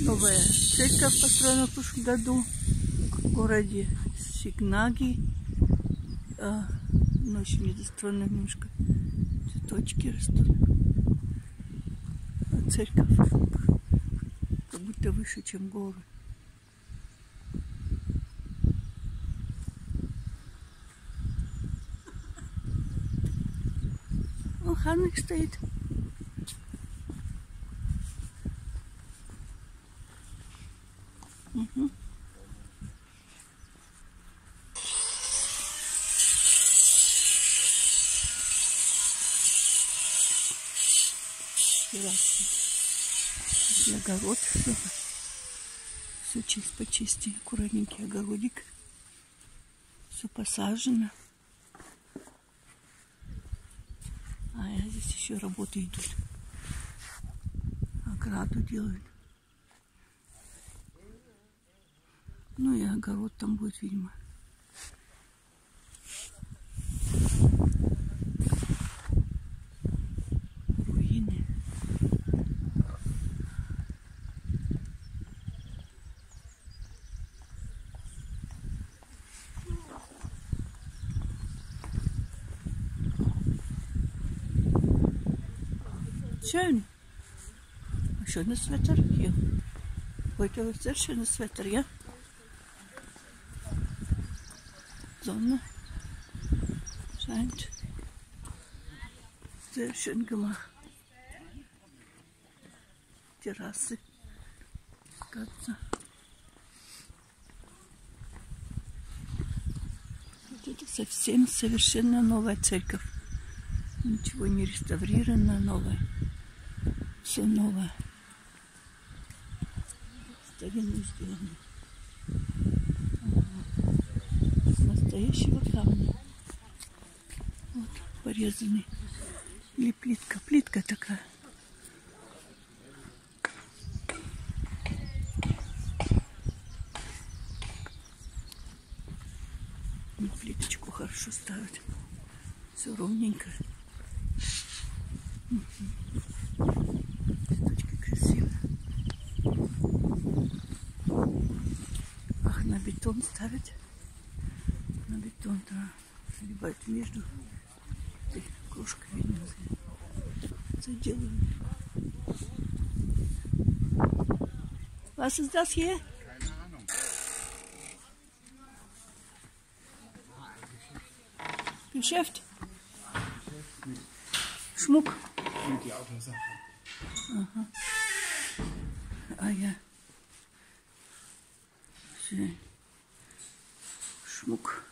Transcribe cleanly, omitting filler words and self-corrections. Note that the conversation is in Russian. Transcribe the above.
Новая церковь построена в прошлом году в городе Сигнаги. Но еще недостроена, немножко цветочки растут. А церковь как будто выше, чем горы. О, Ханник стоит. Угу. И огород, все чист почисти, аккуратненький огородик, все посажено. А здесь еще работы идут, ограду делают. Ну и огород там будет, видимо. Руины. Schön. Schönes Wetter hier. Heute wird sehr schönes Wetter, ja? Sonne scheint. Sehr schön gemacht. Террасы. Вот это совсем совершенно новая церковь. Ничего не реставрировано, новое. Все новое. Старинно сделано. С настоящего камня. Вот, порезанный. Или плитка. Плитка такая. И плиточку хорошо ставят. Все ровненько. Цветочки красивые. Ах, на бетон ставят. На бетон, да. Либо между кружкой, видно, заделывают. Was ist das hier? Keine Ahnung. Geschäft? Schmuck. Mit die Autosache. Aha. Ah ja. Schön. Schmuck.